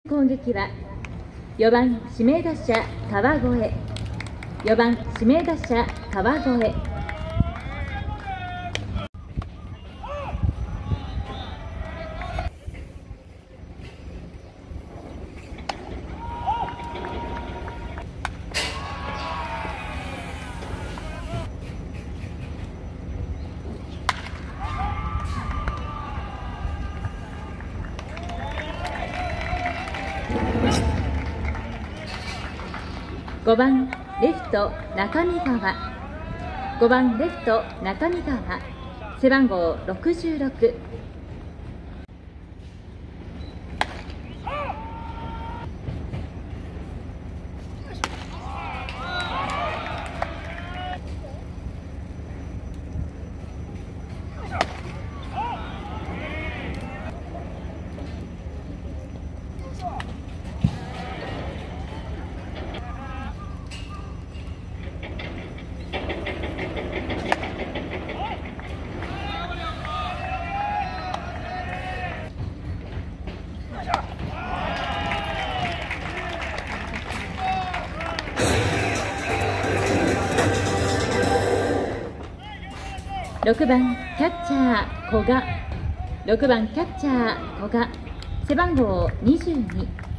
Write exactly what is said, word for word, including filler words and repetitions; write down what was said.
攻撃はよばん指名打者川越、よばん指名打者川越。ごばんレフト中見川、ごばんレフト中見川、背番号ろくじゅうろく。ろくばんキャッチャー古賀、ろくばんキャッチャー古賀、背番号にじゅうに。